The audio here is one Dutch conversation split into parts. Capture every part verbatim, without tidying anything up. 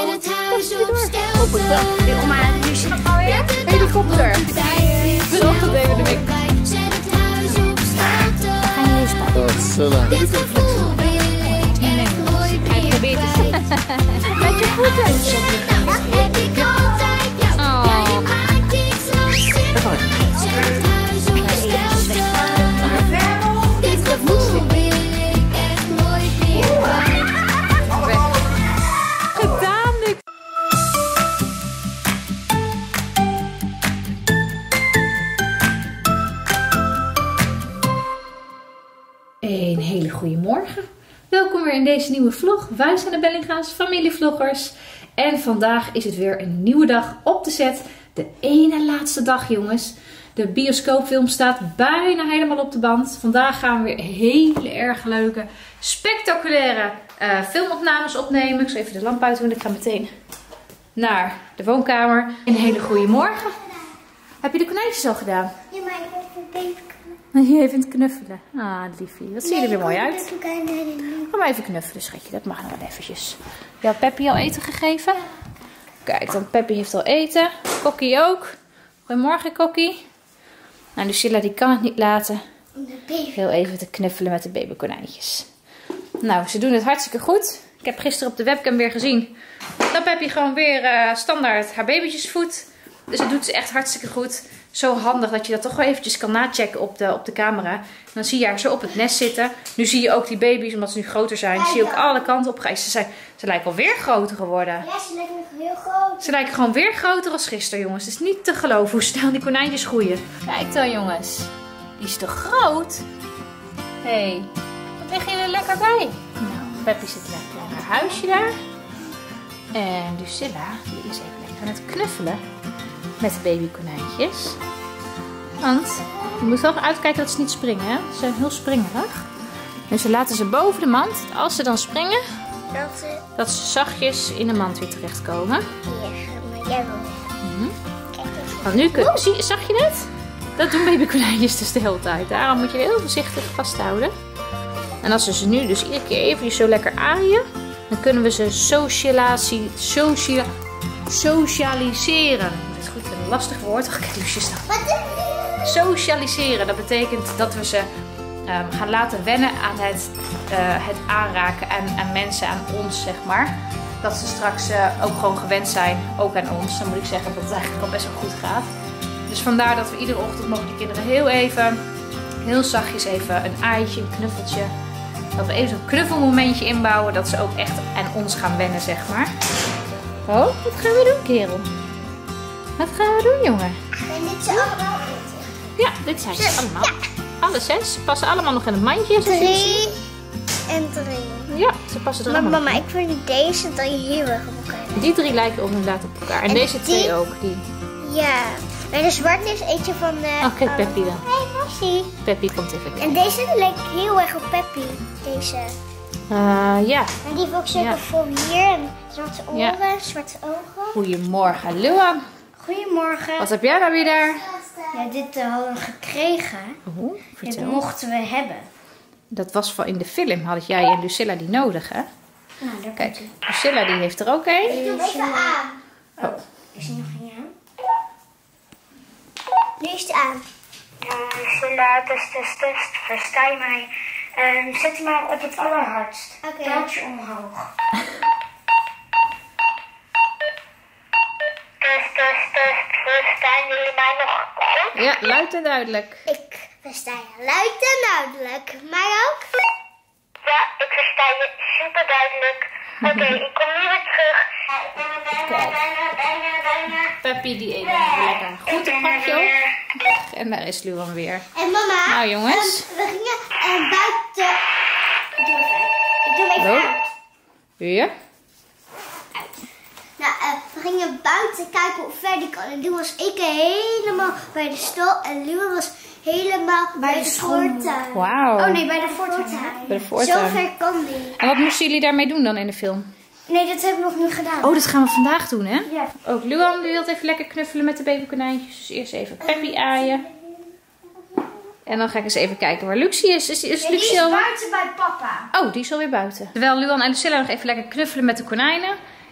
het huis op stel. Op het dak. Oma, nu zit het alweer. Helikopter. Vanochtend even de week. Zet het huis op stel. Ga je eens pakken. Dat is zo lang. Dit gevoel wil ik echt nooit meer. Hij probeert het. Met je voeten. Dat heb ik altijd. Ja, jij maakt iets zo simpel. Zet het huis op stel. Dit gevoel wil ik echt nooit meer kwijt. Gedaan, Luc. Een hele goede morgen. Welkom weer in deze nieuwe vlog. Wij zijn de Bellinga's familievloggers. En vandaag is het weer een nieuwe dag op de set. De ene laatste dag, jongens. De bioscoopfilm staat bijna helemaal op de band. Vandaag gaan we weer hele erg leuke, spectaculaire uh, filmopnames opnemen. Ik zal even de lamp uit doen. Ik ga meteen naar de woonkamer. Een hele goede morgen. Heb je de konijntjes al gedaan? Ja, maar ik wil een baby Je even het knuffelen. Ah, liefie. Dat ziet er weer mooi uit. Ga maar even knuffelen, schatje. Dat mag nog wel eventjes. Je had Peppy al eten gegeven? Kijk, dan Peppy heeft al eten. Kokkie ook. Goedemorgen, Kokkie. Nou, Lucilla die kan het niet laten. Heel even te knuffelen met de babykonijntjes. Nou, ze doen het hartstikke goed. Ik heb gisteren op de webcam weer gezien dat Peppy gewoon weer uh, standaard haar babytjes voedt. Dus dat doet ze echt hartstikke goed. Zo handig dat je dat toch wel eventjes kan nachecken op de, op de camera. En dan zie je haar zo op het nest zitten. Nu zie je ook die baby's, omdat ze nu groter zijn. Zie je ook alle kanten op. Ze, zijn, ze lijken alweer groter geworden. Ja, ze lijken nog heel groot. Ze lijken gewoon weer groter als gisteren, jongens. Het is niet te geloven hoe snel die konijntjes groeien. Kijk dan, jongens. Die is te groot. Hé, hey, wat liggen jullie er lekker bij? Nou, Peppy zit lekker in haar huisje daar. En Lucilla, die is even lekker aan het knuffelen met de babykonijntjes. Want je moet wel uitkijken dat ze niet springen, hè? Ze zijn heel springerig. Dus we laten ze boven de mand. Als ze dan springen, Dat ze... dat ze zachtjes in de mand weer terechtkomen. Ja, maar jij wil... Mm-hmm. Want nu kun... Zie, zag je het? Dat doen babykonijntjes dus de hele tijd. Daarom moet je heel voorzichtig vasthouden. En als we ze nu dus iedere keer even zo lekker aaien, dan kunnen we ze socialisatie, socia, socialiseren. Dat is goed, een lastig woord. Ach, kijk, Lucius dan. Wat is dit? Socialiseren, dat betekent dat we ze um, gaan laten wennen aan het, uh, het aanraken aan, aan mensen, aan ons, zeg maar. Dat ze straks uh, ook gewoon gewend zijn, ook aan ons. Dan moet ik zeggen dat het eigenlijk al best wel goed gaat. Dus vandaar dat we iedere ochtend mogen de kinderen heel even, heel zachtjes even een aaitje, een knuffeltje. Dat we even zo'n knuffelmomentje inbouwen, dat ze ook echt aan ons gaan wennen, zeg maar. Oh, wat gaan we doen, kerel? Wat gaan we doen, jongen? En dit ze allemaal eten. Ja, dit zijn ze allemaal. Alle zes. Ze passen allemaal nog in het mandje. Drie en drie. Ja, ze passen er Maar allemaal mama, ik vind deze drie heel erg op elkaar. in. Die drie lijken inderdaad op elkaar. En, En deze die- twee ook. Die. Ja. En de zwarte is eentje van de... Oh, kijk Peppy dan. Hey, Massie. Peppy komt even En kijken. deze lijkt heel erg op Peppy. Deze. Uh, ja. En die heeft ook zulke Ja. voor hier. En zwarte oren, Ja. zwarte ogen. Goedemorgen, Luan. Goedemorgen. Wat heb jij nou weer daar? Ja, dit uh, hadden we gekregen. Oh, Dit vertel. mochten we hebben. Dat was van in de film. Had jij en Lucilla die nodig, hè? Nou, daar Kijk, Lucilla die heeft er ook een. Ik doe even aan. Oh. Is die nog niet aan? Nu is het aan. Stella, test, test, test. Versta je mij? Um, zet hem maar op het allerhardst. Oké. Okay. Pijltje omhoog. Test, test, test. Verstaan jullie mij nog goed? Ja, luid en duidelijk. Ik versta je luid en duidelijk. Mij ook? Ja, ik versta je super duidelijk. Oké, okay, ik kom nu weer terug. Ja, ik ben er bijna, Kijk. bijna, bijna, bijna. Peppy die eet even lekker een goed een pakje op. En daar is Luan weer. En mama, Nou, jongens. Um, we gingen uh, buiten. Ik doe even, ik doe hem even Oh. uit. Weer? Nou, uh, we gingen buiten kijken hoe ver die kan. En toen was ik helemaal bij de stal en Luan was helemaal bij, bij de, de voortuin. Wauw. Oh nee, bij de voortuin. Bij de voortuin. Zo ver kan die. En wat moesten jullie daarmee doen dan in de film? Nee, dat hebben we nog niet gedaan. Oh, dat gaan we vandaag doen, hè? Ja. Ook Luan die wil even lekker knuffelen met de babykonijntjes. Dus eerst even Peppy aaien. En dan ga ik eens even kijken waar Luxie is. Is, is Nee, die Luxie is al... buiten bij papa. Oh, die is alweer buiten. Terwijl Luan en Lucilla nog even lekker knuffelen met de konijnen,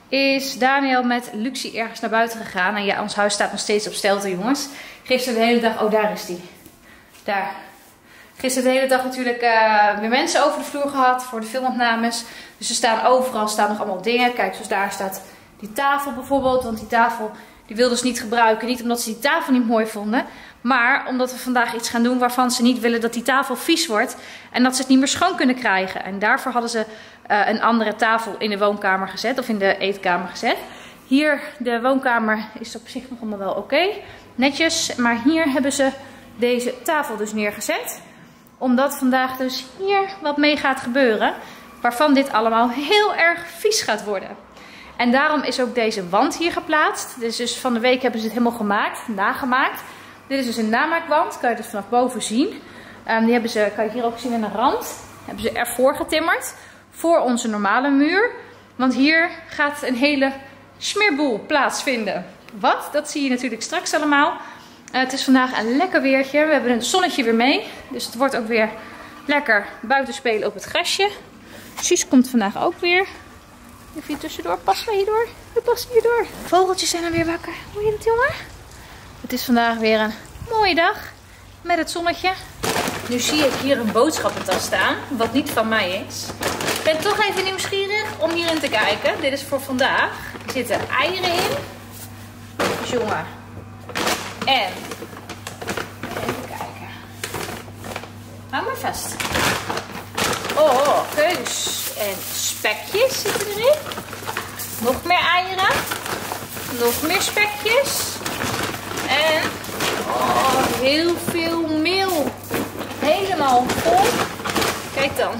is Daniel met Luxie ergens naar buiten gegaan. En ja, ons huis staat nog steeds op stelte, jongens. Gisteren de hele dag... Oh, daar is die. Daar. Gisteren de hele dag natuurlijk uh, weer mensen over de vloer gehad voor de filmopnames. Dus er staan overal staan nog allemaal dingen. Kijk, zoals daar staat die tafel bijvoorbeeld. Want die tafel die wilden ze niet gebruiken. Niet omdat ze die tafel niet mooi vonden. Maar omdat we vandaag iets gaan doen waarvan ze niet willen dat die tafel vies wordt. En dat ze het niet meer schoon kunnen krijgen. En daarvoor hadden ze uh, een andere tafel in de woonkamer gezet. Of in de eetkamer gezet. Hier, de woonkamer is op zich nog allemaal wel oké. Okay, netjes. Maar hier hebben ze deze tafel dus neergezet. Omdat vandaag dus hier wat mee gaat gebeuren. Waarvan dit allemaal heel erg vies gaat worden. En daarom is ook deze wand hier geplaatst. Dus, dus van de week hebben ze het helemaal gemaakt. Nagemaakt. Dit is dus een namaakwand. Kan je dus vanaf boven zien. Um, die hebben ze, kan je hier ook zien in een rand. Hebben ze ervoor getimmerd. Voor onze normale muur. Want hier gaat een hele smeerboel plaatsvinden. Wat? Dat zie je natuurlijk straks allemaal. Uh, het is vandaag een lekker weertje. We hebben een zonnetje weer mee. Dus het wordt ook weer lekker buiten spelen op het grasje. Suus komt vandaag ook weer. Even hier tussendoor. Passen we hierdoor? We passen hierdoor. Vogeltjes zijn er weer wakker. Hoor je dat, jongen? Het is vandaag weer een mooie dag. Met het zonnetje. Nu zie ik hier een boodschappentas staan. Wat niet van mij is. Ik ben toch even nieuwsgierig om hierin te kijken. Dit is voor vandaag. Er zitten eieren in. Jongen. En. Even kijken. Hou maar vast. Oh, keus. En spekjes zitten erin. Nog meer eieren. Nog meer spekjes. En oh, heel veel meel. Helemaal vol. Kijk dan.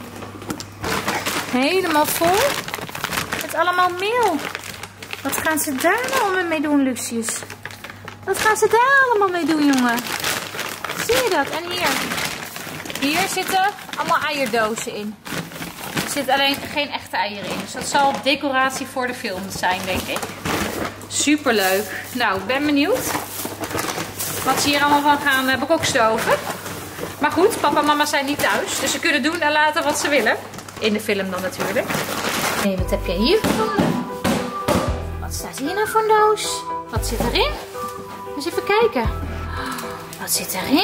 Helemaal vol. Met allemaal meel. Wat gaan ze daar nou mee doen, Lucius? Wat gaan ze daar allemaal mee doen, jongen? Zie je dat? En hier. Hier zitten allemaal eierdozen in. Er zitten alleen geen echte eieren in. Dus dat zal decoratie voor de film zijn, denk ik. Super leuk. Nou, ik ben benieuwd wat ze hier allemaal van gaan uh, bekokstoven. Maar goed, papa en mama zijn niet thuis. Dus ze kunnen doen en laten wat ze willen. In de film dan natuurlijk. Nee, wat heb jij hier gevonden? Wat staat hier nou voor een doos? Wat zit erin? Eens even kijken. Wat zit erin?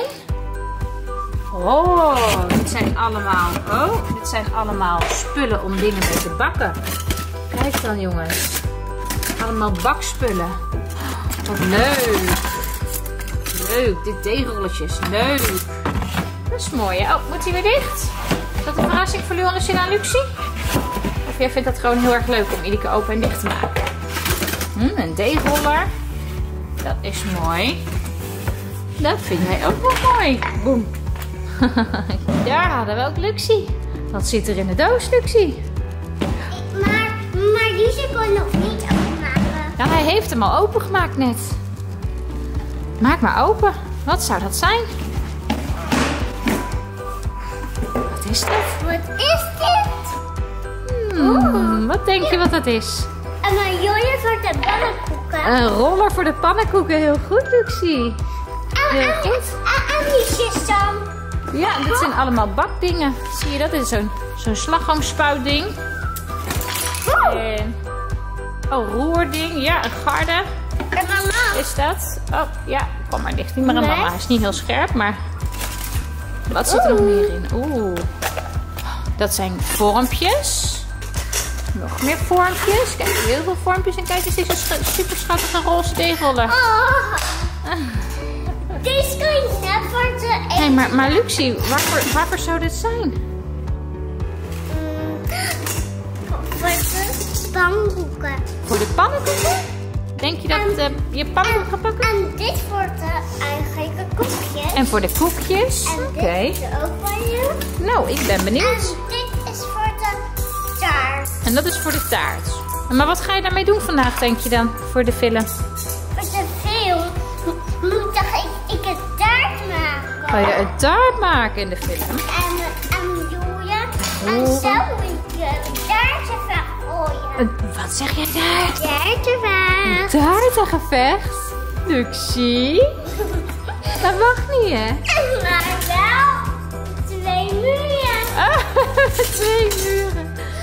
Oh, dit zijn allemaal, oh, dit zijn allemaal spullen om dingen mee te bakken. Kijk dan, jongens. Allemaal bakspullen. Wat leuk. Leuk, dit theerolletjes. Leuk. Dat is mooi, hè? Oh, moet hij weer dicht? Is dat een verrassing voor Joris en Luxie? Of jij vindt dat gewoon heel erg leuk om iedere keer open en dicht te maken? Hm, een deegroller. Dat is mooi. Dat vind jij ook wel mooi. Boem. Daar hadden we ook Luxie. Wat zit er in de doos, Luxie? Maar, maar die kon nog niet openmaken. Ja, hij heeft hem al opengemaakt net. Maak maar open. Wat zou dat zijn? Wat is dat? Wat is dit? Hmm, wat denk je wat dat is? Een marjolein voor de pannenkoeken. Een roller voor de pannenkoeken. Heel goed, Luxie. En, Heel en, goed. En, en die zit dan. Ja, dit zijn allemaal bakdingen. Zie je dat? Dit is zo'n zo'n slagroomspuitding. En, oh, roerding. Ja, een garde. En mama. Is dat? Oh, ja. Kom maar dicht. Niet maar aan Nee. mama. Hij is niet heel scherp, maar... Wat zit er nog meer in? Oeh. Dat zijn vormpjes. Nog meer vormpjes. Kijk, heel veel vormpjes. En kijk eens deze super schattige roze deegroller. Oh. Deze kan je net voor te eten. Hé, maar, maar Luxie, waarvoor, waarvoor zou dit zijn? Voor de pannenkoeken. Voor de pannenkoeken? Denk je dat uh, je pannenkoek gaat pakken? En dit voor de eigenlijke koekjes. En voor de koekjes? En Oké. dit is ook van je. Nou, ik ben En benieuwd. dit is voor de taart. En dat is voor de taart. Maar wat ga je daarmee doen vandaag, denk je dan, voor de film? Voor de film moet toch ik, ik een taart maken. Ga je een taart maken in de film? En, en Julia. En Oh. zo moet je een taartje vergooien. Een, wat zeg jij daar? Taartje Een taartengevecht? Luxie? Dat mag niet, hè? Maar wel twee muren. Ah, twee muren.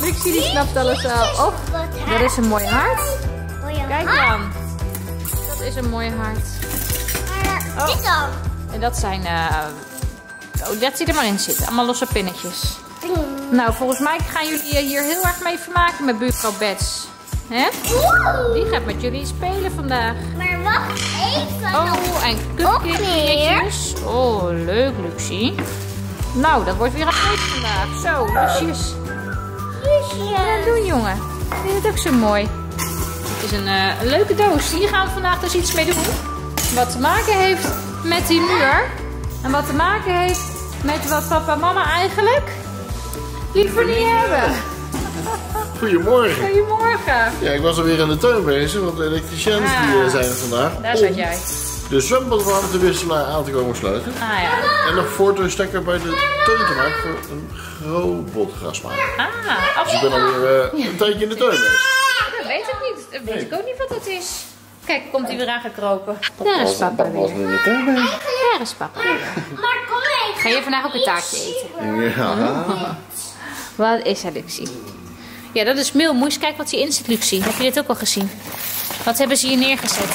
Luxie die snapt alles al. Oh, dat is een mooi hart. Kijk dan. Dat is een mooi hart. Maar dit dan? En dat zijn... Uh... Oh, dat zit er maar in zitten. Allemaal losse pinnetjes. Nou, volgens mij gaan jullie hier heel erg mee vermaken met buurvrouw Bets. Hè? Die gaat met jullie spelen vandaag. Maar wacht even. Oh, en cupcake-dingetjes. Oh, leuk, Luxie. Nou, dat wordt weer een feest vandaag. Zo, lusjes. Ja, doen jongen. Ik vind het ook zo mooi. Het is een, uh, een leuke doos. Hier gaan we vandaag dus iets mee doen. Wat te maken heeft met die muur. En wat te maken heeft met wat papa en mama eigenlijk liever niet hebben. Goedemorgen. Goedemorgen. Ja, ik was alweer in de tuin bezig, want de elektriciëns Ah, die, uh, zijn er vandaag. Daar zat jij. De zwembadwarmtewisselaar aan te komen sluiten. Ah ja. En nog voortouwstekker bij de tuin te maken voor een robotgrasmaaier. Ah, Dus ik ben alweer uh, een tijdje in de tuin bezig. dat weet ik niet. Dat weet ik ook niet wat dat is. Kijk, komt hij weer aangekropen. Daar is papa Papa was weer. nu in de tuin bezig. Daar is papa. Maar kom even. Ga je vandaag ook een taartje eten? Ja. Wat is er, Luxie? Ja, dat is meel. Moet je eens kijken wat hierin zit, Luxie. Heb je dit ook al gezien? Wat hebben ze hier neergezet?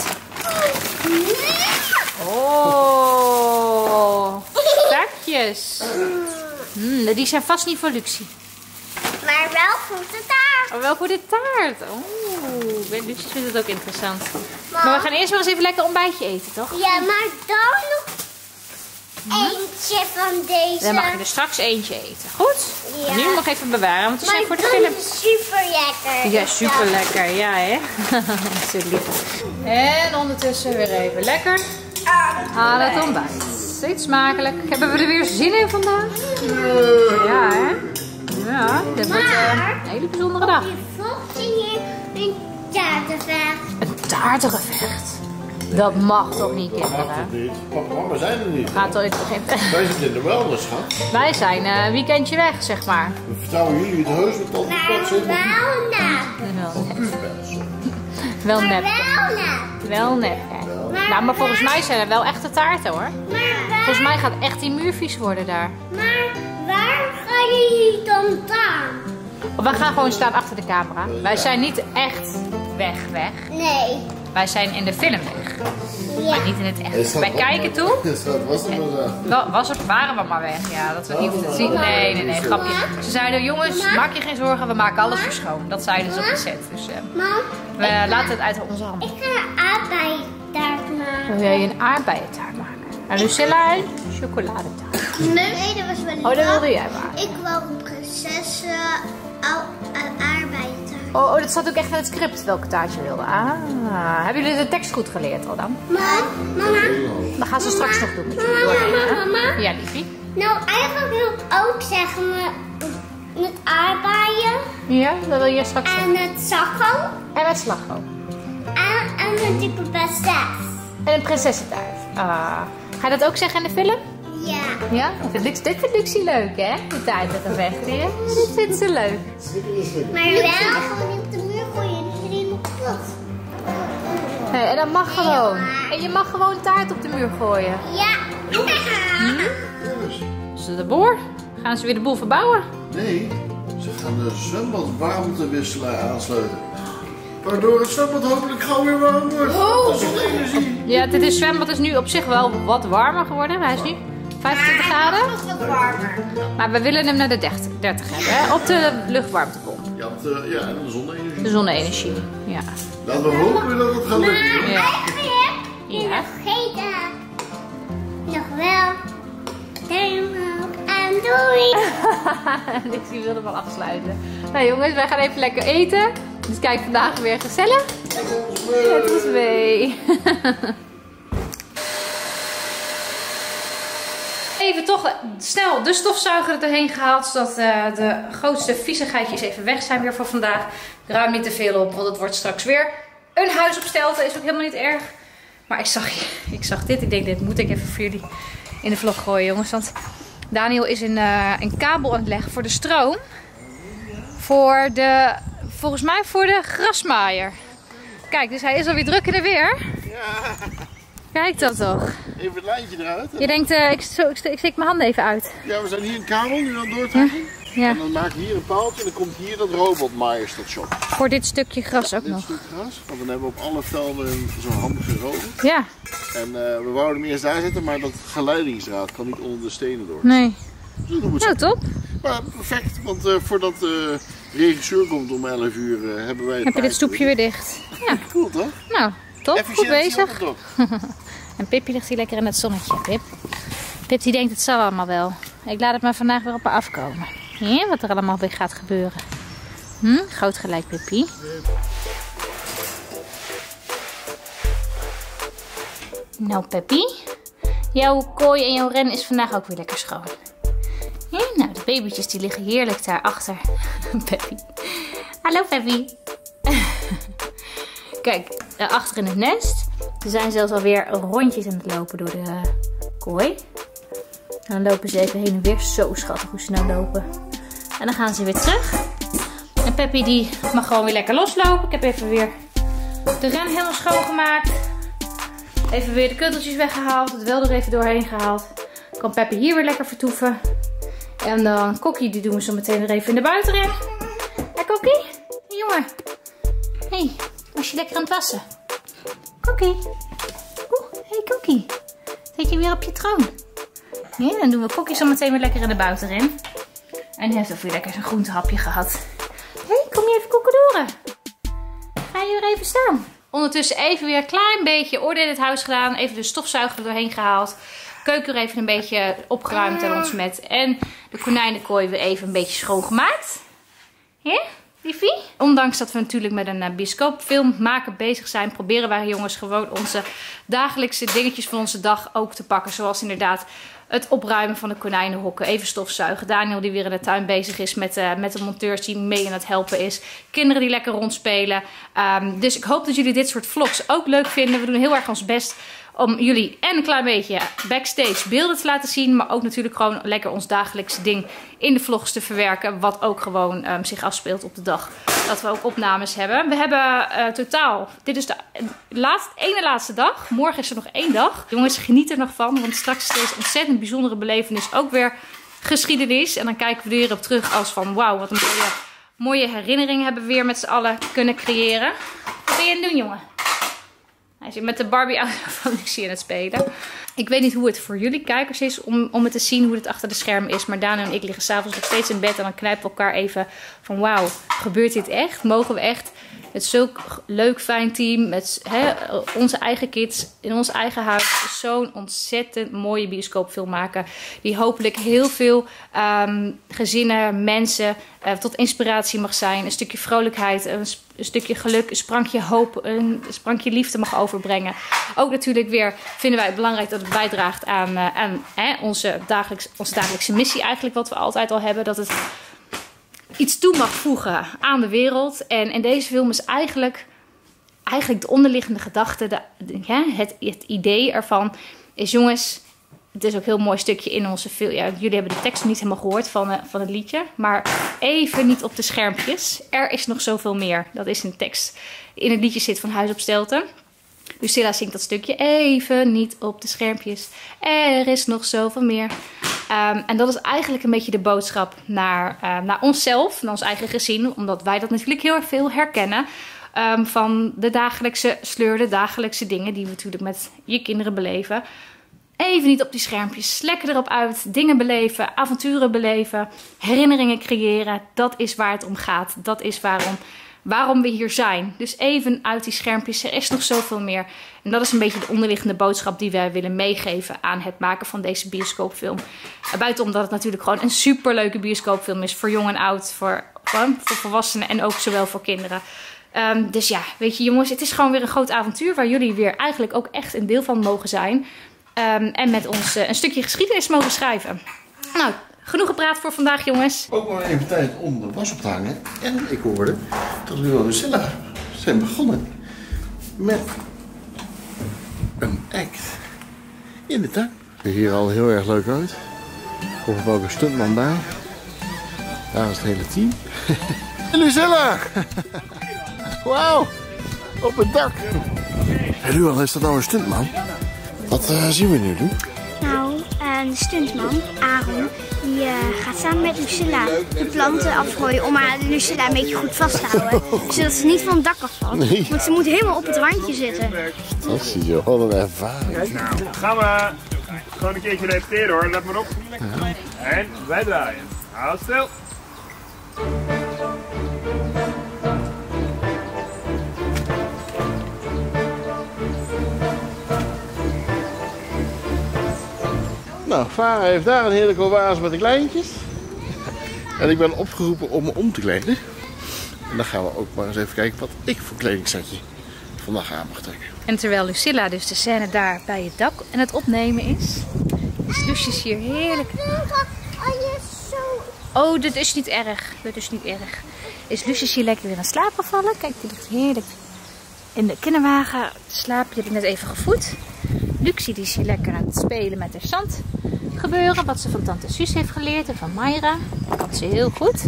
Oh, taartjes. Mm, die zijn vast niet voor Luxie. Maar wel voor de taart. Oh, wel voor de taart. Oh, Luxie vindt het ook interessant. Maar we gaan eerst maar eens even lekker ontbijtje eten, toch? Ja, maar dan nog eentje van deze. Dan mag je er straks eentje eten. Goed? Ja. Nu nog even bewaren, want die zijn voor Maar de dan film. is super lekker. Ja, super lekker. Ja, hè? Zo lief. En ondertussen weer even lekker aan het ontbijt. Steeds smakelijk. Hebben we er weer zin in vandaag? Ja, hè? Ja, dit wordt uh, een hele bijzondere dag. Je volgt hier een taartenvecht. Een taartengevecht. Dat mag toch niet, Dat mag kinderen? toch niet? Papa en mama zijn er niet. Gaat toch even geen... Wij zitten in de wellness, schat. Wij zijn uh, een weekendje weg, zeg maar. We vertrouwen jullie het heus met tante Maar Pat zit nog wel nep. Wel net. niet. Wel Maar nep. wel nep. Wel nep, hè? Nou, maar volgens mij zijn er wel echte taarten, hoor. Maar waar, Volgens mij gaat echt die muur vies worden daar. maar waar gaan jullie dan staan? We gaan gewoon staan achter de camera. Wij zijn niet echt weg, weg. Nee. Wij zijn in de film weg. Ja. Maar niet in het echt. Wij kijken toe. Dat was het maar zo. Wel, was het, waren we maar weg. Ja, dat we het niet hoefden te zien. Nee, nee, nee, grapje. Ze zeiden, jongens, maak je geen zorgen, we maken alles weer schoon. Dat zeiden ze op de set. Dus uh, Mam, we laten het uit onze handen. ik ga een aardbeientaart maken. Wil jij een aardbeientaart maken? En Lucilla een chocoladetaart. Nee, dat was wel een Oh, dat wilde jij maken. Ik wou een prinses uh, aardbeientaart. Oh, oh, dat staat ook echt in het script welke taart je wilde. Ah, hebben jullie de tekst goed geleerd al dan? Mam, mama. Dat gaan ze straks nog doen met jullie. Mama, doornemen, mama, hè? mama. Ja, liefie. Nou, eigenlijk wil ik ook zeggen met, met aardbeien Ja, dat wil je straks en doen. met zakko En met slagroom. en, en met die prinses. En een prinsessentaart. Ah. Ga je dat ook zeggen in de film? Ja. Ja? Dit vindt, dit vindt Luxie leuk, hè? De taartengevechten. Ja? Dit vindt ze leuk. Maar wel gewoon op de muur gooien, niet helemaal kapot. Hey, en dat mag gewoon. En je mag gewoon taart op de muur gooien. Ja. Dus de boor. Gaan ze weer de boel verbouwen? Nee, ze gaan de zwembadwarmtewisselaar aansluiten. Waardoor het zwembad hopelijk gauw weer warm wordt. Oh. Dat is wel energie. Ja, dit is zwembad is nu op zich wel wat warmer geworden. Hij is nu vijfentwintig graden. Nog wat warmer. Maar we willen hem naar de dertig, dertig hebben, hè? Op de luchtwarmtepomp. Ja, want, uh, ja, en de zonne-energie. De zonne-energie. Ja. Laten we hopen dat het gaat lukken. Ja. Eigenlijk Ja. je vergeten nog wel. Duimhoog en doei. Luxie wilde wel afsluiten. Nou jongens, wij gaan even lekker eten. Dus kijk, vandaag weer gezellig. Het is mee. Even toch snel de stofzuiger er doorheen gehaald. Zodat uh, de grootste viezigheidjes even weg zijn weer voor vandaag. Ik ruim niet te veel op, want het wordt straks weer een huis op stelte. Is ook helemaal niet erg. Maar ik zag, ik zag dit. Ik denk, dit moet ik even voor jullie in de vlog gooien, jongens. Want Daniel is een, uh, een kabel aan het leggen voor de stroom. Voor de, volgens mij voor de grasmaaier. Kijk, dus hij is alweer druk in de weer. Ja, Kijk dat toch. even het lijntje eruit. Je denkt, uh, ik, zo, ik, steek, ik steek mijn handen even uit. Ja, we zijn hier een kabel nu aan het doortrekken. Ja. En dan maak je hier een paaltje en dan komt hier dat robotmaaierstation. Voor dit stukje gras ook dit nog. stuk gras, want dan hebben we op alle velden zo'n handige robot. Ja. En uh, we wouden hem eerst daar zetten, maar dat geleidingsdraad kan niet onder de stenen door. Nee. Dus dat doen we Nou, zo. top. Maar perfect, want uh, voordat de regisseur komt om elf uur uh, hebben wij... Heb je dit stoepje weer dicht. Ja. Cool toch? Nou, top. Goed bezig. Top. En Pippi ligt hier lekker in het zonnetje, Pip. Pip die denkt het zal allemaal wel. Ik laat het maar vandaag weer op haar afkomen. Ja, wat er allemaal weer gaat gebeuren. Hm? Groot gelijk, Pippi. Nou, Pippi. Jouw kooi en jouw ren is vandaag ook weer lekker schoon. Ja, nou, de babytjes die liggen heerlijk daarachter. Pippi. Hallo, Pippi. Kijk, daarachter in het nest. Ze zijn zelfs alweer rondjes aan het lopen door de kooi. En dan lopen ze even heen en weer. Zo schattig hoe ze nou lopen. En dan gaan ze weer terug. En Peppi die mag gewoon weer lekker loslopen. Ik heb even weer de ren helemaal schoongemaakt. Even weer de kutteltjes weggehaald. Het wel er even doorheen gehaald. Dan kan Peppi hier weer lekker vertoeven. En dan Kokkie die doen we zo meteen weer even in de buitenren. Hé Kokkie? Hey, jongen. Hé, hey, was je lekker aan het wassen? Kokkie. Oeh, hey Kokkie. Zit je weer op je troon? Ja, dan doen we Kokkie zo meteen weer lekker in de buitenren. En die heeft ook weer lekker zijn groentehapje gehad. Hé, hey, kom je even koekedoren? Ga je weer even staan? Ondertussen even weer een klein beetje orde in het huis gedaan. Even de stofzuiger er doorheen gehaald. Keuken er even een beetje opgeruimd en ontsmet. En de konijnenkooi weer even een beetje schoongemaakt. Ja, liefie? Ondanks dat we natuurlijk met een uh, bioscoopfilm maken bezig zijn, proberen wij jongens gewoon onze dagelijkse dingetjes van onze dag ook te pakken. Zoals inderdaad het opruimen van de konijnenhokken, even stofzuigen. Daniel die weer in de tuin bezig is met, uh, met de monteurs die mee aan het helpen is. Kinderen die lekker rondspelen. Um, dus ik hoop dat jullie dit soort vlogs ook leuk vinden. We doen heel erg ons best om jullie en een klein beetje backstage beelden te laten zien. Maar ook natuurlijk gewoon lekker ons dagelijkse ding in de vlogs te verwerken. Wat ook gewoon um, zich afspeelt op de dag dat we ook opnames hebben. We hebben uh, totaal, dit is de laatste, ene laatste dag. Morgen is er nog één dag. Jongens, geniet er nog van. Want straks is deze ontzettend bijzondere belevenis ook weer geschiedenis. En dan kijken we er weer op terug als van wauw, wat een mooie, mooie herinnering hebben we weer met z'n allen kunnen creëren. Wat ben je aan het doen, jongen? Hij zit met de Barbie-auto van Lucie aan het spelen. Ik weet niet hoe het voor jullie kijkers is om, om het te zien hoe het achter de schermen is. Maar Daniel en ik liggen s'avonds nog steeds in bed en dan knijpen we elkaar even van wauw, gebeurt dit echt? Mogen we echt met zulk leuk fijn team, met hè, onze eigen kids, in ons eigen huis, zo'n ontzettend mooie bioscoopfilm maken. Die hopelijk heel veel um, gezinnen, mensen uh, tot inspiratie mag zijn. Een stukje vrolijkheid, een, een stukje geluk, een sprankje hoop, een sprankje liefde mag overbrengen. Ook natuurlijk weer vinden wij het belangrijk dat het bijdraagt aan, uh, aan hè, onze, dagelijks, onze dagelijkse missie eigenlijk, wat we altijd al hebben. Dat het iets toe mag voegen aan de wereld. En in deze film is eigenlijk, eigenlijk de onderliggende gedachte, de, de, ja, het, het idee ervan is, jongens, het is ook een heel mooi stukje in onze film. Ja, jullie hebben de tekst niet helemaal gehoord van, uh, van het liedje. Maar even niet op de schermpjes. Er is nog zoveel meer. Dat is een tekst in het liedje zit van Huis op Stelten. Lucilla zingt dat stukje. Even niet op de schermpjes. Er is nog zoveel meer. Um, en dat is eigenlijk een beetje de boodschap naar, uh, naar onszelf. Naar ons eigen gezin. Omdat wij dat natuurlijk heel erg veel herkennen. Um, van de dagelijkse sleur. De dagelijkse dingen die we natuurlijk met je kinderen beleven. Even niet op die schermpjes. Lekker erop uit. Dingen beleven. Avonturen beleven. Herinneringen creëren. Dat is waar het om gaat. Dat is waarom... Waarom we hier zijn. Dus even uit die schermpjes. Er is nog zoveel meer. En dat is een beetje de onderliggende boodschap die wij willen meegeven aan het maken van deze bioscoopfilm. Buitenom dat het natuurlijk gewoon een superleuke bioscoopfilm is. Voor jong en oud. Voor, voor volwassenen en ook zowel voor kinderen. Um, dus ja, weet je jongens. Het is gewoon weer een groot avontuur. Waar jullie weer eigenlijk ook echt een deel van mogen zijn. Um, en met ons uh, een stukje geschiedenis mogen schrijven. Nou, genoeg gepraat voor vandaag, jongens. Ook maar even tijd om de was op te hangen. En ik hoorde dat we wel Lucilla zijn begonnen met een act in de tuin. Het ziet hier al heel erg leuk uit. Er komt ook een stuntman bij. Daar is het hele team. Lucilla! Wauw! Op het dak! Hey Luan, is dat nou een stuntman? Wat uh, zien we nu doen? Nou, uh, de stuntman, Aaron, Die uh, gaat samen met Lucilla de planten afgooien om haar Lucilla een beetje goed vast te houden. Zodat ze niet van het dak afvalt. Nee. Want ze moet helemaal op het randje zitten. Dat zie je, wat een ervaring. Nou, gaan we gewoon een keertje repeteren hoor, let maar op. En wij draaien. Hou stil. Nou, Farah heeft daar een heerlijke oase met de kleintjes. En ik ben opgeroepen om me om te kleden. En dan gaan we ook maar eens even kijken wat ik voor kledingsetje vandaag aan mag trekken. En terwijl Lucilla dus de scène daar bij het dak en het opnemen is, is Lucius hier heerlijk. Oh, dit is niet erg. Dit is niet erg. Is Lucius hier lekker weer aan slaap gevallen? Kijk, die ligt heerlijk in de kinderwagen te slapen. Die heb ik net even gevoed. Luxie die is hier lekker aan het spelen met haar zand gebeuren. Wat ze van tante Suus heeft geleerd en van Mayra. Dat kan ze heel goed.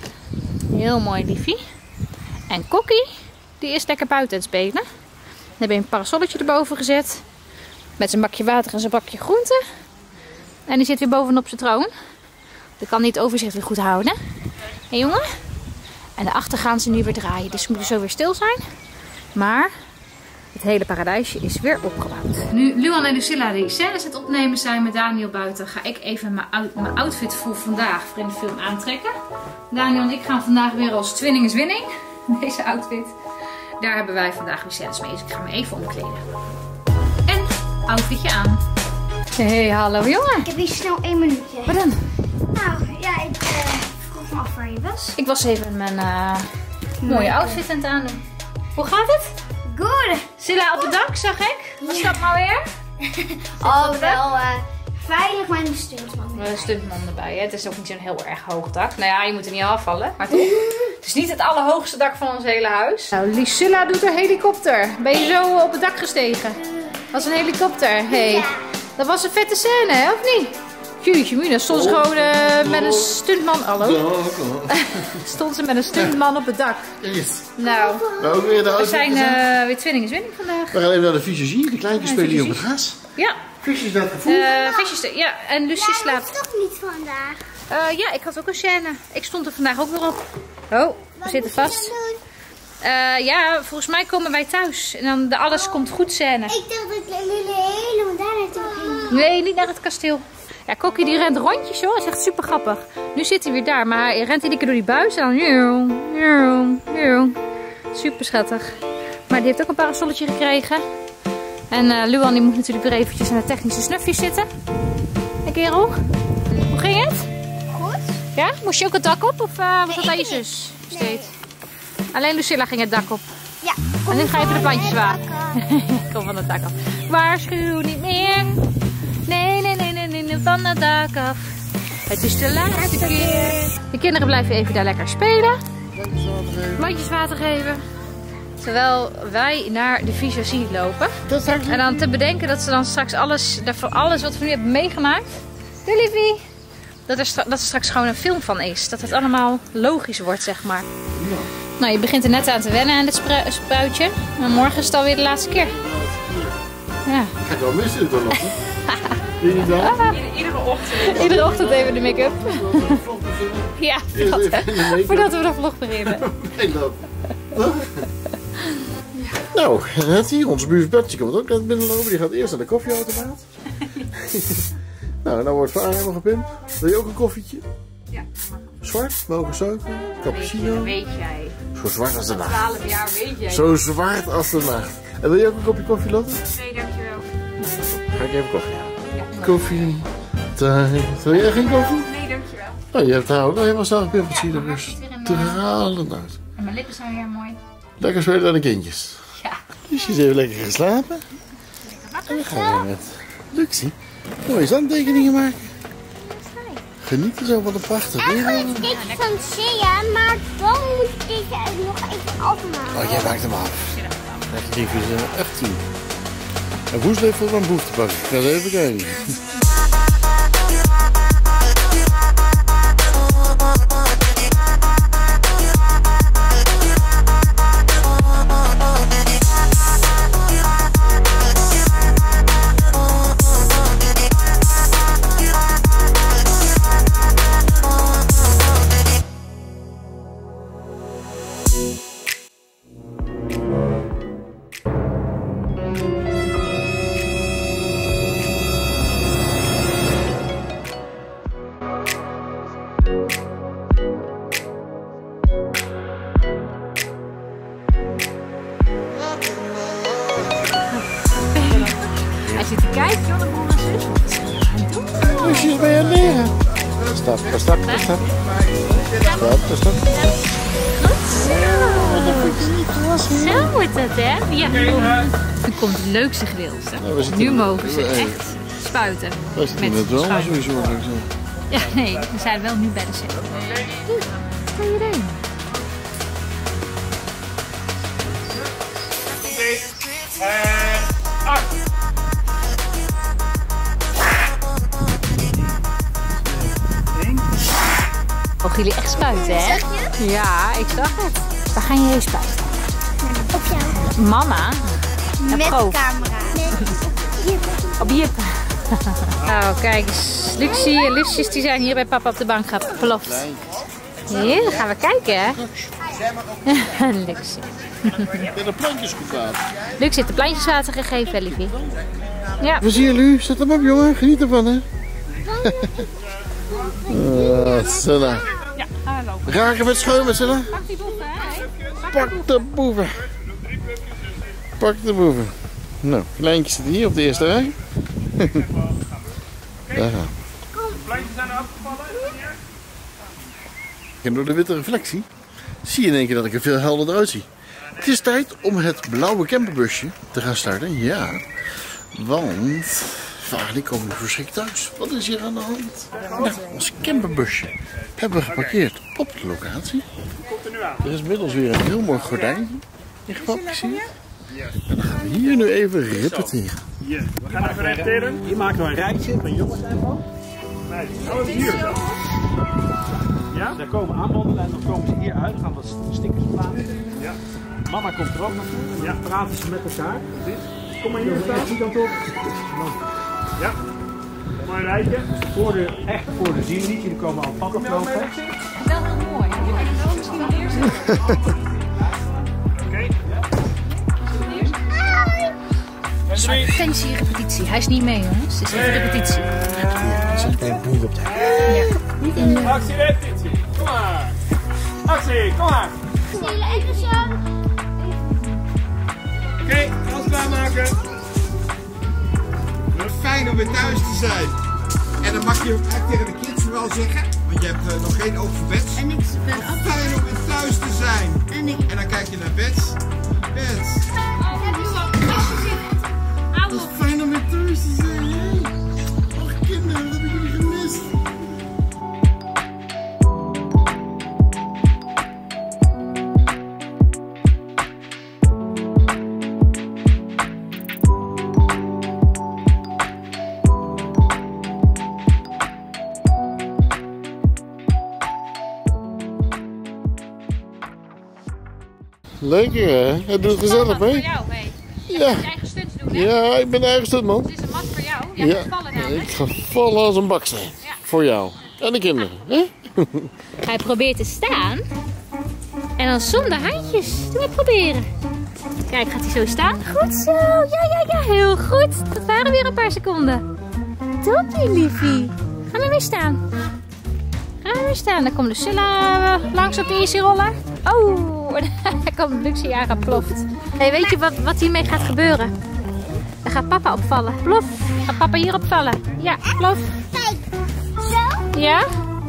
Heel mooi liefie. En Kokkie, die is lekker buiten aan het spelen. Dan heb je een parasolletje erboven gezet. Met zijn bakje water en zijn bakje groenten. En die zit weer bovenop zijn troon. Die kan niet het overzicht weer goed houden. Hé jongen? En daarachter gaan ze nu weer draaien. Dus ze moeten zo weer stil zijn. Maar het hele paradijsje is weer opgebouwd. Nu Luan en Lucilla die scènes het opnemen zijn met Daniel buiten, ga ik even mijn, out mijn outfit voor vandaag voor in de film aantrekken. Daniel en ik gaan vandaag weer als twinning is winning. Deze outfit. Daar hebben wij vandaag weer scènes mee. Dus ik ga me even omkleden. En outfitje aan. Hey, hallo jongen. Ik heb hier snel één minuutje. Wat dan? Nou, ja, ik uh, vroeg me af waar je was. Ik was even mijn uh, mooie outfit aan het aandoen. Hoe gaat het? Goed. Silla op het dak, zag ik. Wat is dat maar weer? Oh, wel uh, veilig met een stuntman. Een stuntman erbij, hè? Het is ook niet zo'n heel erg hoog dak. Nou ja, je moet er niet afvallen, maar toch. Het is niet het allerhoogste dak van ons hele huis. Nou, Lucilla doet een helikopter. Ben je zo op het dak gestegen? Dat was een helikopter. Hey. Ja. Dat was een vette scène, hè? Of niet? Jeetje mina, stond ze gewoon uh, met een stuntman. Hallo? Stond ze met een stuntman op het dak. Yes. Nou, Nou, ook weer de we zijn uh, weer twinning is winning vandaag. We gaan even naar de visagie. De kleintjes Ja, spelen hier op visjes. het gras. Ja. Visjes naar het gevoel. Uh, visjes, ja, en Lucie Jij slaapt. was toch niet vandaag? Uh, ja, ik had ook een scène. Ik stond er vandaag ook weer op. Oh, we zitten vast. Uh, ja, volgens mij komen wij thuis. En dan de alles komt goed scène. Ik dacht dat jullie helemaal daar naartoe gingen. Nee, niet naar het kasteel. Ja, Kokkie die rent rondjes hoor. Dat is echt super grappig. Nu zit hij weer daar, maar hij rent iedere keer door die buis. En dan... Super schattig. Maar die heeft ook een parasolletje gekregen. En uh, Luan die moet natuurlijk weer eventjes aan de technische snufjes zitten. Hé kerel, hoe ging het? Goed. Ja? Moest je ook het dak op of uh, was Nee, dat ik aan je niet. zus? Steeds. Alleen Lucilla ging het dak op. Ja. En nu ga je even de plantjes water. Kom van het dak af. Waarschuw niet meer. Nee, nee, nee, nee, nee, nee, van het dak af. Het is de laatste keer. De kinderen blijven even daar lekker spelen. Plantjes water geven. Terwijl wij naar de visagie lopen. En dan te bedenken dat ze dan straks alles, voor alles wat we nu hebben meegemaakt. Doei liefie. Dat er, dat er straks gewoon een film van is. Dat het allemaal logisch wordt, zeg maar. Ja. Nou, je begint er net aan te wennen aan dit spru spruitje. En morgen is het alweer de laatste keer. Ja. Ga ik wel missen dan nog, hè? Weet je niet wel? Iedere ochtend. Iedere ochtend even de make-up. Ja, voordat, voordat we de vlog beginnen. Nee, dat. Nou, net hier, onze buur Bertje komt ook net binnenlopen. Die gaat eerst naar de koffieautomaat. Nou, dan wordt Farah helemaal gepimpt. Wil je ook een koffietje? Ja. Zwart, mogen suiker, cappuccino. Weet jij. Zo zwart als de nacht. twaalf jaar weet jij. Zo zwart als de nacht. En wil je ook een kopje koffie, Lotte? Nee, dankjewel. Ga ik even koffie halen. Koffie, tijd. Wil jij geen koffie? Nee, dankjewel. Nou, je hebt haar ook nog helemaal snel gepimpt. Zie je er dus stralend uit. En mijn lippen zijn weer mooi. Lekker spelen aan de kindjes. Ja. Dus je is even lekker geslapen. En dan gaan we met Luxie mooie zandtekeningen maken. Genieten zo van de prachtige wereld. Eigenlijk dit van Sia, maar dan moet ik deze nog even afmaken. Oh, jij maakt hem af. Lekker lief is echt zien. En Woes heeft voor een boef te pakken. Ik ga eens even kijken. zit te kijken, joh, de broer en zus. Wat is er aan het doen? Lusjes ben je aan het leren. Stap, stap, stap, stap. Stap, stap. Zo moet dat, hè? Ja, nu komt het leukste gedeelte. Ja, nu mogen ze echt spuiten. We zitten in het wel sowieso. Ja, nee, we zijn wel nu bij de set. Wat ga je doen? En acht. Mogen jullie echt spuiten, hè? Ja, ik zag het. Waar ga je heen spuiten? Op jou. Mama? Met de Proof. camera. Op Jip. Nou, kijk eens. Lucie en Lucius die zijn hier bij papa op de bank geploft. Hier, dan gaan we kijken, hè? Lucie. Ben de plantjes goed water? Luc zit de plantjes water gegeven, hè, liefie? Ja. We zien jullie. Zet hem op, jongen. Geniet ervan, hè? Uh, Silla. Ja, gaan we lopen. Raken met schuim, Silla. Pak die boeven, hè? Pak de boeven. Pak de boeven. Nou, kleintjes zitten hier op de eerste rij. Daar gaan. Plantjes zijn er afgevallen. En door de witte reflectie zie je in één keer dat ik er veel helderder uitzie. Het is tijd om het blauwe camperbusje te gaan starten. Ja, want Vali komt nu verschrikt thuis. Wat is hier aan de hand? Nou, ons camperbusje hebben we geparkeerd op de locatie. Er is inmiddels weer een heel mooi gordijn ingefabriceerd. En dan gaan we hier nu even repeteren. Hier, we gaan even repeteren. Hier maken we een rijtje van jongens en van. Nee, oh, hier dan. Ja? Daar komen aanwandelen en dan komen ze hier uit. Dan gaan we stickers plaatsen. Ja. Mama komt er ook naartoe. En dan praten ze met elkaar. Kom maar hier staan. Die kant op. Ja. Mooi rijtje. Voor de, echt voor de zienliedje, die komen al papa lopen. Wel heel mooi. Je kan wel misschien neerzetten. Oké. Fancy repetitie. Hij is niet mee, jongens. Het is even repetitie. Actie, repetitie. Kom maar. Actie, kom maar. Even zo. Oké, okay, alles klaarmaken. Fijn om weer thuis te zijn. En dan mag je ook echt tegen de kids wel zeggen, want je hebt uh, nog geen oog voor Bets. En ik ben ook. Fijn om weer thuis te zijn. En ik. En dan kijk je naar Bets. Bets. Het is fijn om weer thuis te zijn. Hè? Och kinderen, wat heb ik jullie gemist. Leuk, hè? Hij doet het gezellig mee. Voor jou, hé. Je Ja. moet je eigen stunts doen, hè? Ja, ik ben eigen stuk, man. Het is een mat voor jou. Jij Ja, gaat vallen namelijk. ik ga vallen als een baksteen. Ja. Voor jou. En de kinderen, hè? Hij probeert te staan. En dan zonder handjes. Doe maar proberen. Kijk, gaat hij zo staan? Goed zo. Ja, ja, ja. Heel goed. Dat waren weer een paar seconden. Toppie, liefie. Ga maar weer staan. Ga maar weer staan. Dan komt Lucilla langs op de easy roller. Oh, daar komt Lucie aangeploft. Hey, weet je wat, wat hiermee gaat gebeuren? Dan gaat papa opvallen. Plof. Gaat papa hier opvallen? Ja, plof. Kijk. Zo. Ja?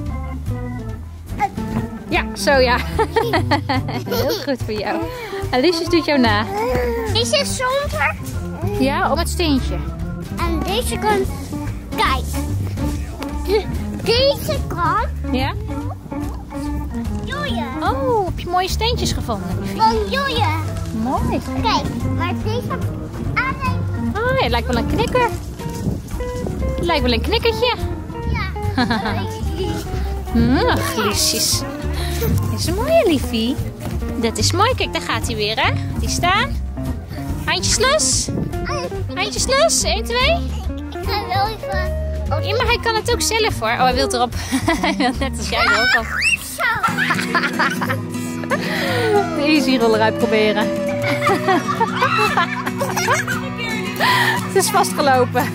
Ja, zo ja. Heel goed voor jou. Alicia doet jou na. Deze is zonder. Ja, op het steentje. En deze kant. Kijk. De- Deze kant. Ja? Joeien. Oh, heb je mooie steentjes gevonden? Van joeien. Mooi. Kijk, waar deze aan heeft. Oh, het lijkt wel een knikker. Het lijkt wel een knikkertje. Ja. Ach, liefjes. Dat is een mooie liefie. Dat is mooi. Kijk, daar gaat hij weer, hè? Die staan. Handjes los. Handjes los. één, twee. Ik ga wel even. Ja, maar hij kan het ook zelf, hoor. Oh, hij wil erop. Hij wil net als jij er ook al. Zo. De easy roller uitproberen. Het is vastgelopen.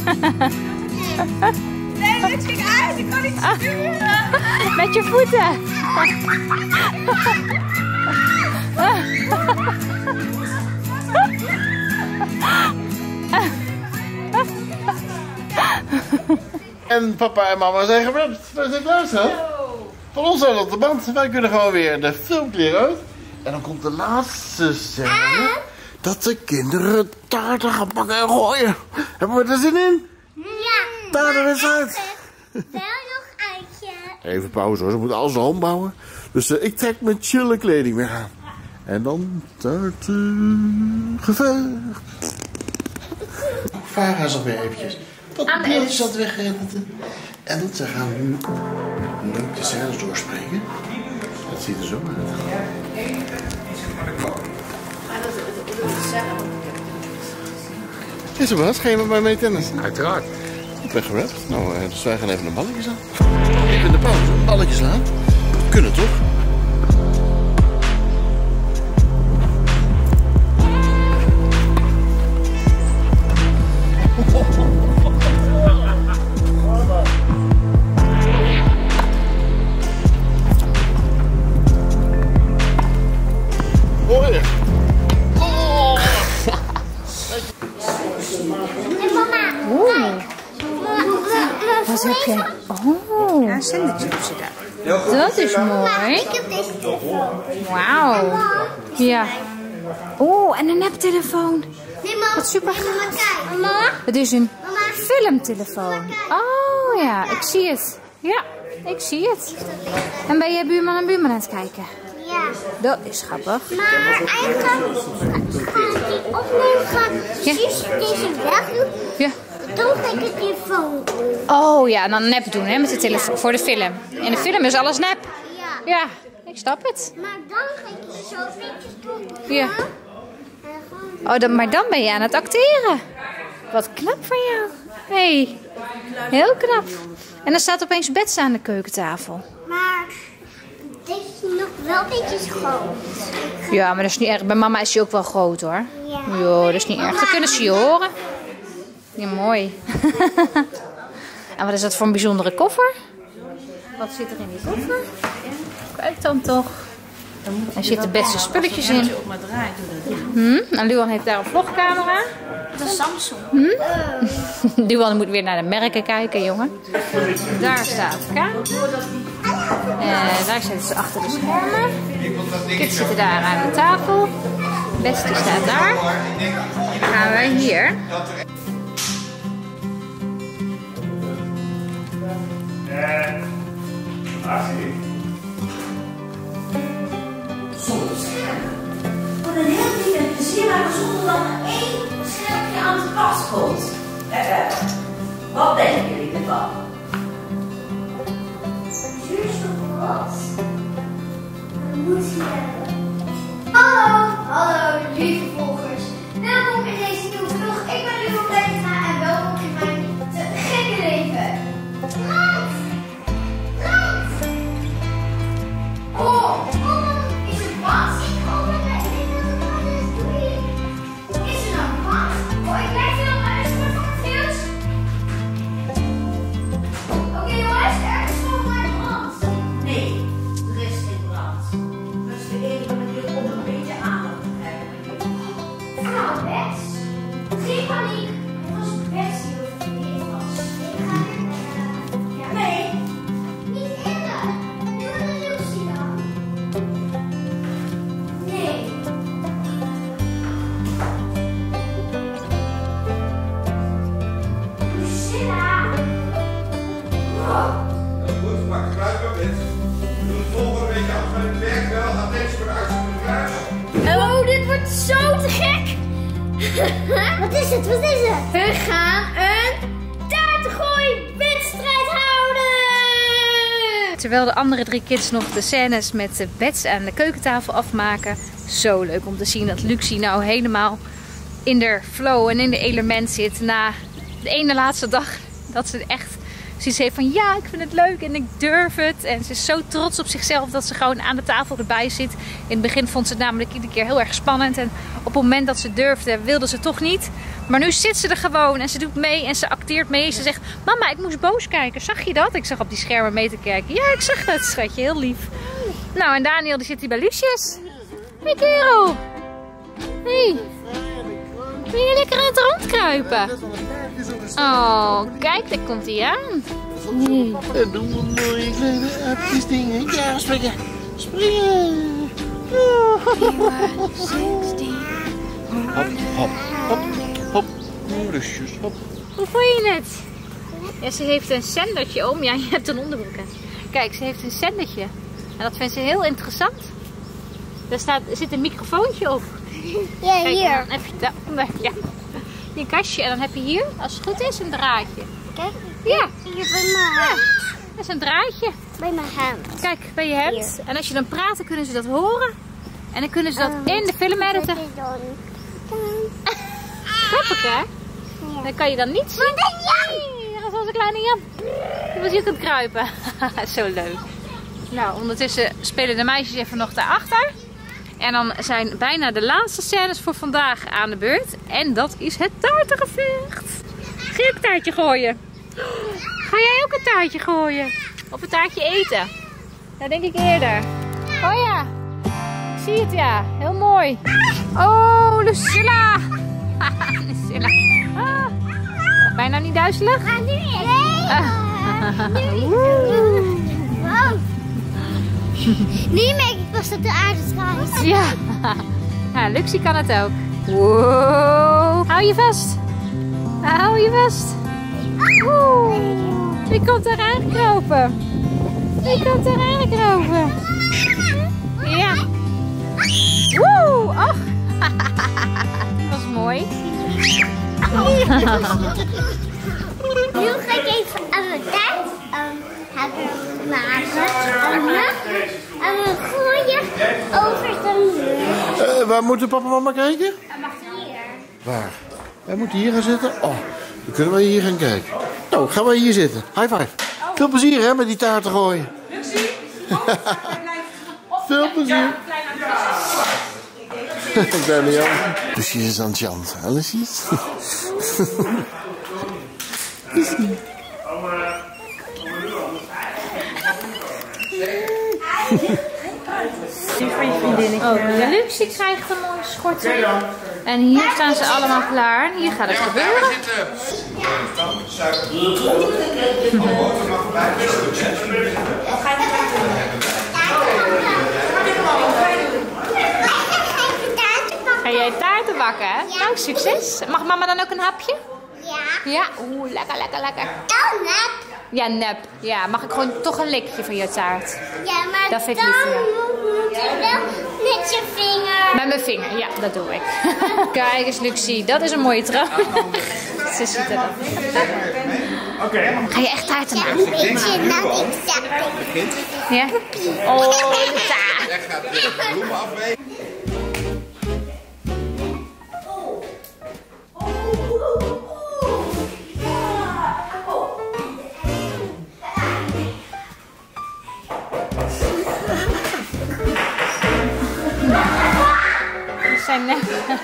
Nee, het ging uit. Ik kan niet sturen. Met je voeten. En papa en mama zijn gewerkt. Wij zijn klaar staan. Van ons uit op de band. Wij kunnen gewoon weer de filmkleren uit. En dan komt de laatste scène. Dat de kinderen taarten gaan pakken en gooien. Hebben we er zin in? Ja. Taarten is uit. Wel nog uitje. Even pauze hoor, ze moeten alles ombouwen. Dus uh, ik trek mijn chille kleding weer aan. En dan taartengevecht. Vara is alweer eventjes wat beeldjes aan het wegredden. En dat ze gaan nu leuk de scènes doorspreken. Dat ziet er zo uit. Is er wat? Ga je met mij mee tennis? Uiteraard. Ik ben gerapt. Nou, uh, dus wij gaan even een balletje slaan. Even in de pauze een balletje slaan. We kunnen toch? Mooi. Oh. En mama. Oeh, Wat wat heb je? Oh, Ja, zendertjes daar. dat is mooi. Ik heb deze telefoon. Wauw. Ja. Oeh, en een neptelefoon. Nee, mama. Wat super Nee, mama, kijk. Mama. Het is een Mama. filmtelefoon. Oh ja, ik zie het. Ja, ik zie het. En ben je buurman en buurman aan het kijken? Ja. Dat is grappig. Maar eigenlijk ga ik die opnemen gaan. Ja. Zus deze weg doen. Ja. Dan ga ik de telefoon doen. Oh ja, dan nep doen hè, met de telefoon voor de film. In de film is alles nep. Ja. Ja, ik snap het. Maar dan ga ik zo netjes doen. Ja. En gewoon... Oh, dan, maar dan ben je aan het acteren. Wat knap van jou. Hé, hey, heel knap. En dan staat opeens Bets aan de keukentafel. Maar dit is nog wel een beetje groot. Ja, maar dat is niet erg. Bij mama is hij ook wel groot hoor. Ja. Jo, dat is niet erg. Dan kunnen ze je horen. Ja, mooi. En wat is dat voor een bijzondere koffer? Wat zit er in die koffer? Kijk dan toch. Er zitten beste spulletjes in. Hm? En Luan heeft daar een vlogcamera. Dat is Samsung. Hm? Luan moet weer naar de merken kijken, jongen. Daar staat K. En daar zitten ze achter de schermen. Kids zitten daar aan de tafel. Beste staat daar. Dan gaan wij hier. En actie. Wat een heel lief plezier maken zonder dan één schermpje aan het pas komt. Eh, wat denken jullie ervan? Zuurstofglas. Dat moet je hebben. Hallo, hallo lieve volgers. Welkom in deze nieuwe vlog. Ik ben Luan Benega en welkom in mijn te gekke leven. Right! Right! Oh, oh, is het was? Ik hoop dat het niet dat het was is. Doei! Is er nou was? Oh, ik blijf heel erg voor van het nieuws. Oké jongens, er is gewoon maar brand. Nee, er is geen brand. Dat is de enige manier om een beetje aandacht te krijgen. Nou, Bets. Geen paniek. Het was Bets die overleden was. Ik ga er uh, ja. Nee, Niet eerder. Nu een illusie dan. Nee. Lucilla. Wow. Goed, maar gebruik maar dit. We doen het volgende week als met het werk wel. Gaat deze voor de uitzending kruis. Oh, dit wordt zo te gek! Wat is het? Wat is het? We gaan een taartengooiwedstrijd houden! Terwijl de andere drie kids nog de scènes met de Bets aan de keukentafel afmaken. Zo leuk om te zien dat Luxie nou helemaal in de flow en in de element zit. Na de ene laatste dag dat ze echt zoiets heeft van ja, ik vind het leuk en ik durf het. En ze is zo trots op zichzelf dat ze gewoon aan de tafel erbij zit. In het begin vond ze het namelijk iedere keer heel erg spannend. En op het moment dat ze durfde, wilde ze toch niet. Maar nu zit ze er gewoon en ze doet mee en ze acteert mee. Ze zegt, mama, ik moest boos kijken. Zag je dat? Ik zag op die schermen mee te kijken. Ja, ik zag dat, schatje. Heel lief. Nou, en Daniel die zit hier bij Lucius. Hé, hey, kerel. Hé. Hey. Ben je lekker aan het rondkijken? kruipen. Oh, kijk, daar komt hij aan. Nee. En doen we mooie kleine aapjes dingen. Ja, springen. Springen. Hop, hop, hop, hop. Rusjes, hop. Hoe vond je het? Ja, ze heeft een zendertje om. Ja, je hebt een onderbroek aan. Kijk, ze heeft een zendertje. En dat vindt ze heel interessant. Daar staat, er zit een microfoontje op. Ja, Kijk, hier. en dan heb je daaronder, ja, je kastje. En dan heb je hier, als het goed is, een draadje. Kijk, Ja, hier bij mijn hand. dat is een draadje. Bij mijn hand. Kijk, bij je hemd. En als je dan praat, dan kunnen ze dat horen. En dan kunnen ze dat in de film editen. Grappig, hè? Dan kan je dan niet zien. Nee, daar is onze kleine Jan. Die was hier aan het kruipen. Zo leuk. Nou, ondertussen spelen de meisjes even nog daarachter. En dan zijn bijna de laatste scènes voor vandaag aan de beurt. En dat is het taartengevecht. Ga je ook een taartje gooien? Ga jij ook een taartje gooien? Of een taartje eten? Dat denk ik eerder. Oh ja, ik zie het, ja. Heel mooi. Oh, Lucilla. Lucilla. Ah. Bijna niet duizelig? Ga nu in. Ah. Wow. Nu merk ik pas dat de aarde draait. Ja. Ja, Luxie kan het ook. Wow. Hou je vast. Hou je vast. Oeh. Wie komt er aangekropen? Wie komt er aangekropen? Ja. Woe. Ach. Dat was mooi. Nu ga ik even aan mijn taart um, hebben maken. En we gooien over de muur. Uh, waar moeten papa en mama kijken? Hier. Waar? Wij moeten hier gaan zitten. Oh, dan kunnen we hier gaan kijken. Nou, gaan we hier zitten. High five. Veel plezier hè, met die taarten gooien. Veel plezier. Kleine Jan. Dus je is aan het janten. Alles iets? Oh, de Luxie krijgt een mooie schortel. En hier staan ze allemaal klaar. En hier gaat het gebeuren. Ga jij taarten bakken, hè? Nou, succes. Mag mama dan ook een hapje? Ja. Ja, oeh, lekker, lekker, lekker. Oh, nep. Ja, nep. Ja, mag ik gewoon toch een likje van je taart? Ja, maar Dat vind ik dan lief, ja. moet je wel met je vinger. Met mijn vinger, ja, dat doe ik. Kijk eens, Luxie, dat is een mooie trouw. Ze ziet er dan. Oké. Ga je echt taarten Ja, maken? een beetje nou exact. Ja? Oh, Lisa. Jij gaat de bloemen afwegen. We zijn net...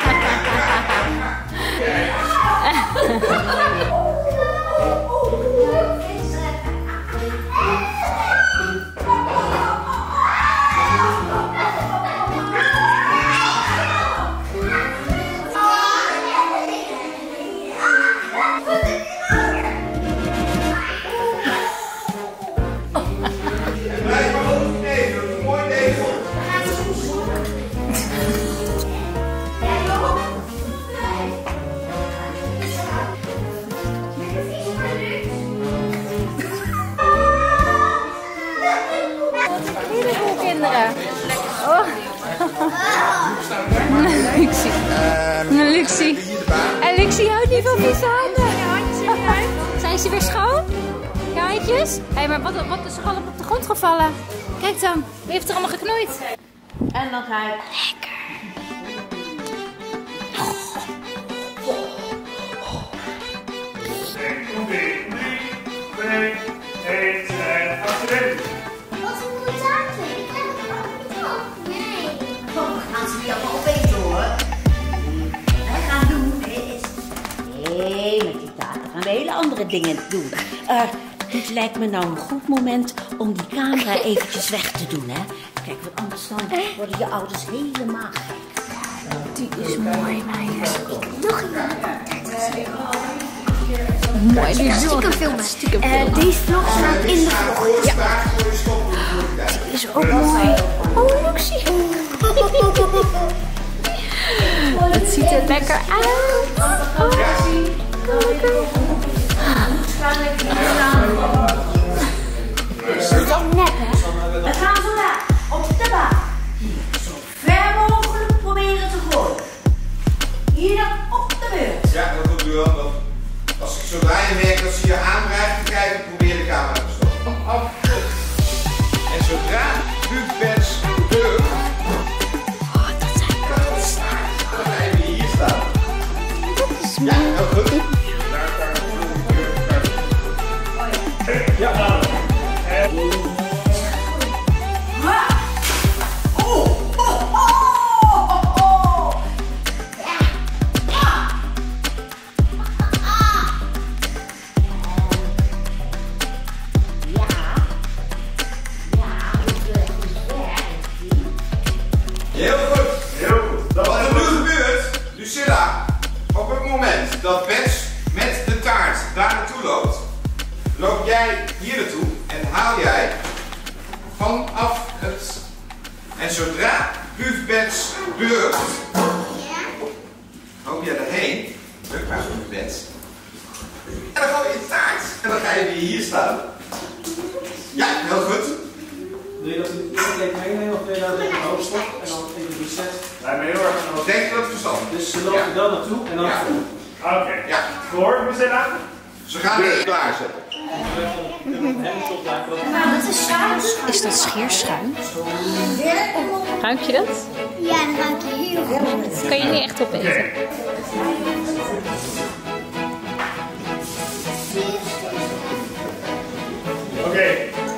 Heleboel kinderen. Oh. Luxie. Luxie. En Luxie houdt niet van vieze handen. Zijn ze weer schoon? Kijkjes. Hé, hey, maar wat, wat is er allemaal op de grond gevallen? Kijk dan. Wie heeft er allemaal geknoeid? En dan ga ik... drie, twee, één en achterin. Wat een goede taart. Ik heb het ook niet op. Nee. Oh, we gaan ze niet allemaal opeten hoor. Wat we gaan doen is... Nee, met die taarten gaan we hele andere dingen doen. Uh, dit lijkt me nou een goed moment om die camera eventjes weg te doen, hè. Kijk, want anders dan worden je ouders helemaal gek. Die is mooi, meisjes. Nog een. Mooi, die is Stiekem filmen. Stiekem Eh, filmen. deze vlog staat in de vlog. Ja. Die is ook mooi. Oh, Luxie. Het ziet er lekker uit. Oh, lekker. Dat is ook net, hè? We gaan vandaag op de baan zo ver mogelijk proberen te gooien. Hier op de beurt. Ja, dat doet u wel. Dat als ik zodra je merkt dat ze je aanreikt te kijken, probeer de camera te stoppen. Af. En zodra u bent deur. Oh, dat zijn we. Dan ga je weer hier staan. Ja, heel goed. Ja, Oh, oh, oh, oh, oh. Heel goed. heel goed. Dat Wat was er nu gebeurt, Lucilla, op het moment dat Bets met de taart daar naartoe loopt, loop jij hier naartoe en haal jij vanaf het. En zodra Buuf Bets beurt, loop jij erheen, druk maar op Bets. En dan gooi je de taart en dan ga je weer hier staan. Ja, heel goed. Wil je dat je het kleed meenemen of wil je dat in de hoofdstok en dan in de reset? Lijkt me heel erg aan Denk je dat het verstandig is? Dus ze lopen dan naartoe en dan Ja. voor. Oké. Ja. Voor, Lucilla? Ze gaan weer klaarzetten. Dat is schuim. Is dat scheerschuim? Ruik je dat? Ja, dan ruik je heel goed. Dat kan je niet echt opeten. Oké. Oké.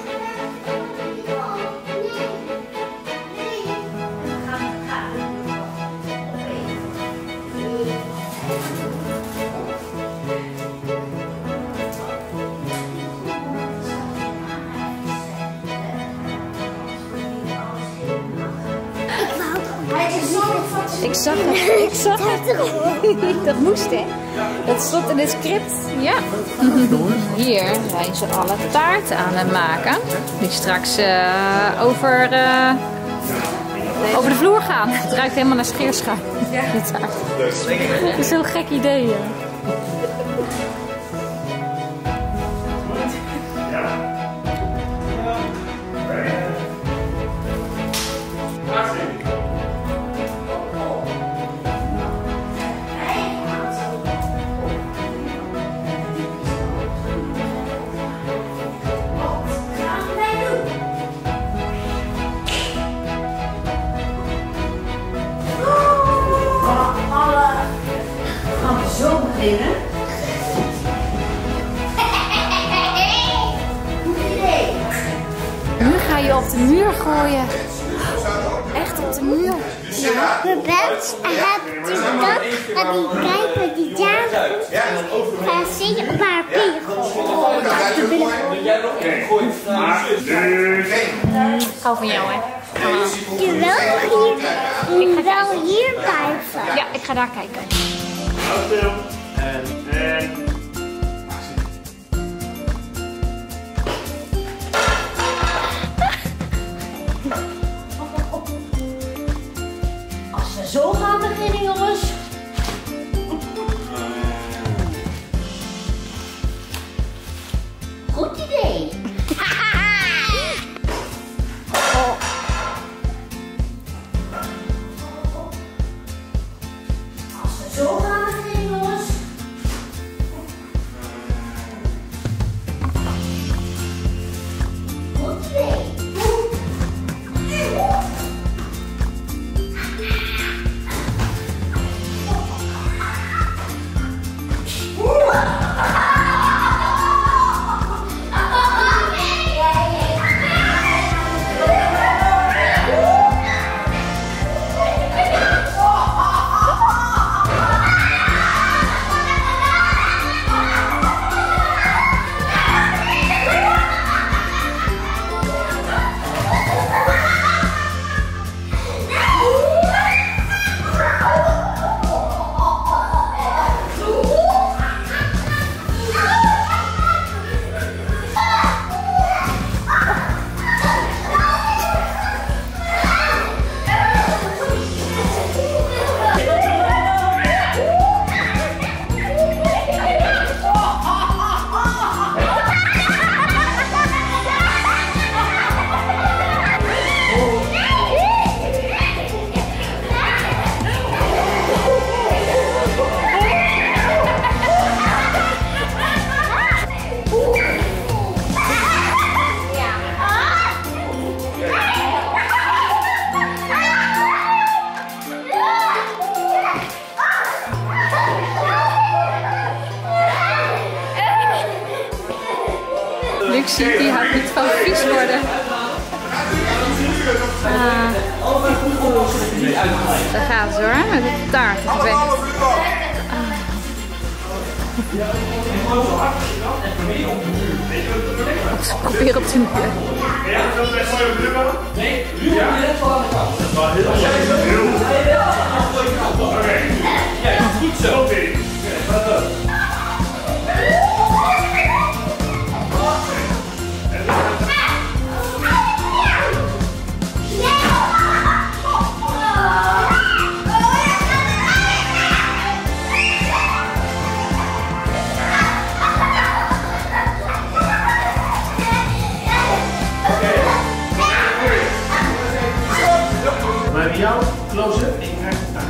Ik zag het, ik zag het. Dat moest, hè? Dat stond in het script. Ja. Hier zijn ze alle taart aan het maken. Die straks uh, over, uh, over de vloer gaan. Het ruikt helemaal naar scheerschuim. Die taart. Dat is zo'n gek idee. Ja. Zo beginnen. Goed idee. Nu ga je op de muur gooien. Echt op de muur. De bed hebt dus dat, dat die kijken die daar gaan zitten op haar piegel. Oké. Maar nu. Ik hou van jou, hè? Je wil hier, je wil hier blijven. Ja, ik ga daar kijken. Hou stil. En. En. Als we zo gaan beginnen, jongens. Goed idee. Als we zo gaan beginnen, jongens. Luxie, die houdt niet van vies worden. Ah. Daar gaat ze hoor, met het taartengevecht. Ah. Oh, ze proberen op de muur. Ja, dat is best wel een nee, nu ja. Dat was heel goed. Oké. Ja, goed zo. Oké. Jou, close-up en je krijgt de taart.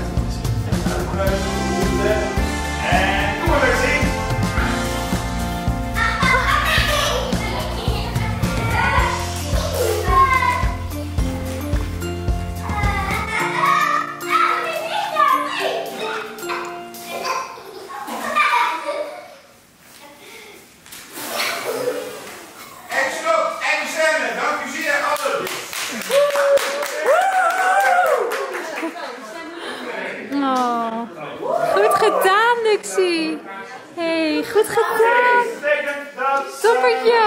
En kom maar weer zien. Excellent, en scène, dank u zeer allen. Oh, goed gedaan, Luxie. Hey, goed gedaan. Toppertje.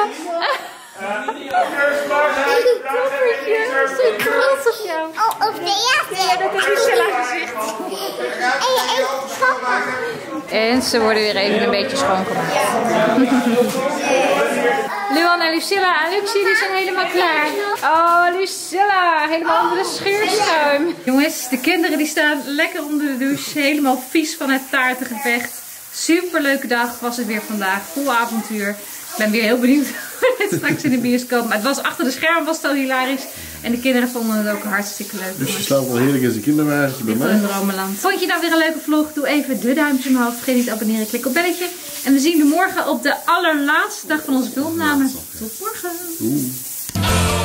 Toppertje. Zo trots op jou. Oh, op de eerste. Dat is een Lucilla gezicht. En ze worden weer even een beetje schoongemaakt. Luan en Lucilla en Luxie die zijn helemaal klaar. Oh, Lucilla, helemaal onder de scheerschuim. Jongens, de kinderen die staan lekker onder de douche. Helemaal vies van het taartengevecht. Superleuke dag was het weer vandaag. Vol avontuur. Ik ben weer heel benieuwd hoe het straks in de bioscoop. Maar het was achter de scherm was het al hilarisch. En de kinderen vonden het ook hartstikke leuk. Dus je slaapt wel heerlijk in zijn kinderwagentje bij mij. Van Dromenland. Vond je nou weer een leuke vlog? Doe even de duimpje omhoog. Vergeet niet te abonneren. Klik op belletje. En we zien je morgen op de allerlaatste dag van onze filmopname. Tot morgen. Oeh.